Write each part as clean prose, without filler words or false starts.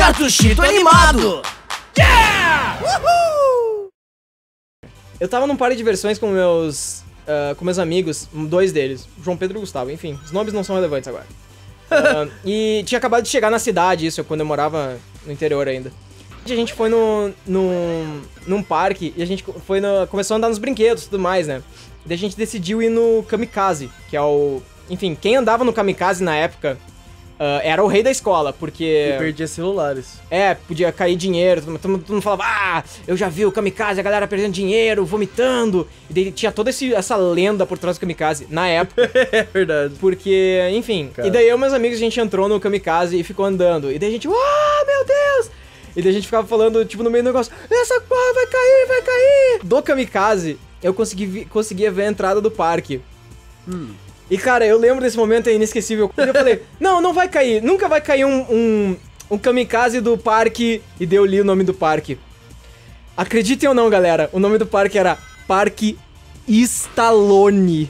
Cartuchito animado! Yeah! Uhul! Eu tava num parque de diversões com meus amigos, dois deles, João Pedro e Gustavo, enfim, os nomes não são relevantes agora. E tinha acabado de chegar na cidade, isso, quando eu morava no interior ainda. A gente foi num parque e a gente começou a andar nos brinquedos e tudo mais, né? E daí a gente decidiu ir no Kamikaze, que é o... Enfim, quem andava no Kamikaze na época era o rei da escola, porque... E perdia celulares. Podia cair dinheiro, todo mundo falava, eu já vi o Kamikaze, a galera perdendo dinheiro, vomitando. E daí tinha toda essa lenda por trás do Kamikaze, na época. É verdade. Porque, enfim, Cara. E daí eu e meus amigos, a gente entrou no Kamikaze e ficou andando. E daí a gente, meu Deus! E daí a gente ficava falando, tipo, no meio do negócio, essa porra vai cair, vai cair! Do Kamikaze, eu conseguia ver a entrada do parque. E, cara, eu lembro desse momento, é inesquecível. Eu falei, não vai cair, nunca vai cair um Kamikaze do parque. E daí eu li o nome do parque. Acreditem ou não, galera, o nome do parque era Parque Stallone.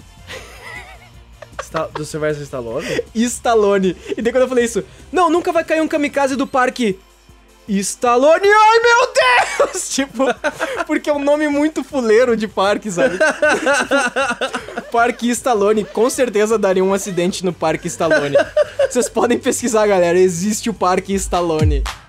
Do Sylvester Stallone? Stallone. E daí quando eu falei isso, nunca vai cair um Kamikaze do parque Stallone, ai meu Deus! Tipo, porque é um nome muito fuleiro de parque, sabe? Parque Stallone, com certeza daria um acidente no Parque Stallone. Vocês podem pesquisar, galera, existe o Parque Stallone.